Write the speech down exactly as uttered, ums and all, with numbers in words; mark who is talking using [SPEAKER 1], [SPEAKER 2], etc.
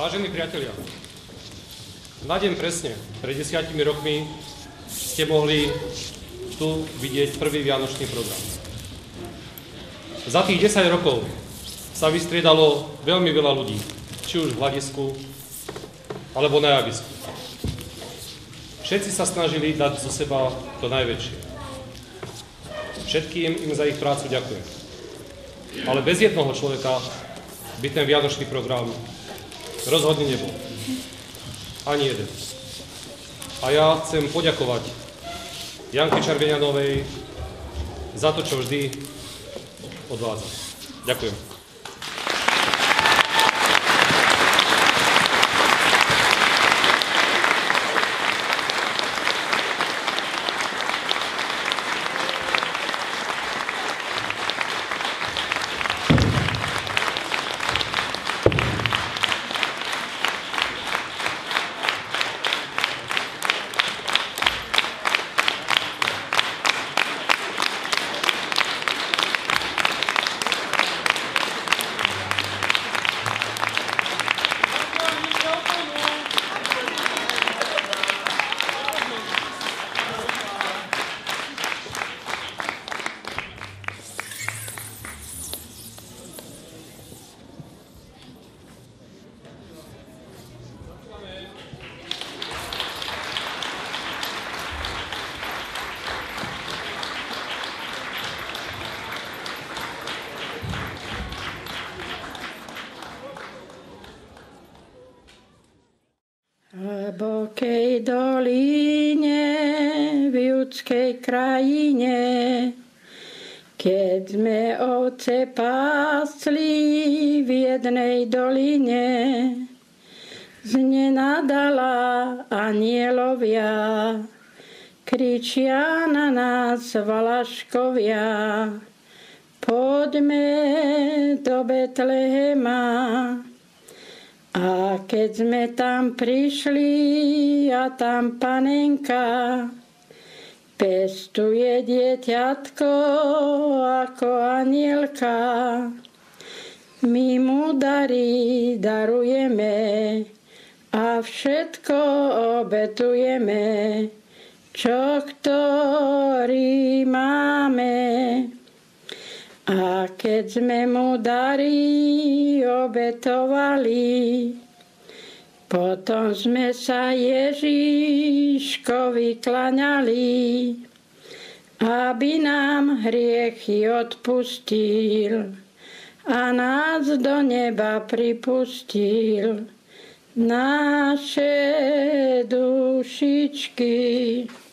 [SPEAKER 1] Vážení priatelia, na deň presne, pred desiatimi rokmi ste mohli tu vidieť prvý vianočný program. Za tých desať rokov sa vystriedalo veľmi veľa ľudí, či už v hľadisku, alebo na javisku. Všetci sa snažili dať zo seba to najväčšie. Všetkým im za ich prácu ďakujem. Ale bez jednoho človeka by ten vianočný program rozhodne nebol. Ani jeden. A ja chcem poďakovať Janke Červeňanovej za to, čo vždy odvádza. Ďakujem.
[SPEAKER 2] V hlbokej doline, v judskej krajine, keď sme ovce pásli v jednej doline, znenadala anielovia, kričia na nás valaškovia, poďme do Betlehema. A keď sme tam prišli a tam panenka pestuje dieťatko ako anielka, my mu dary darujeme a všetko obetujeme, čo ktorý máme. A keď sme mu dary obetovali, potom sme sa Ježiškovi klaňali, aby nám hriechy odpustil a nás do neba pripustil naše dušičky.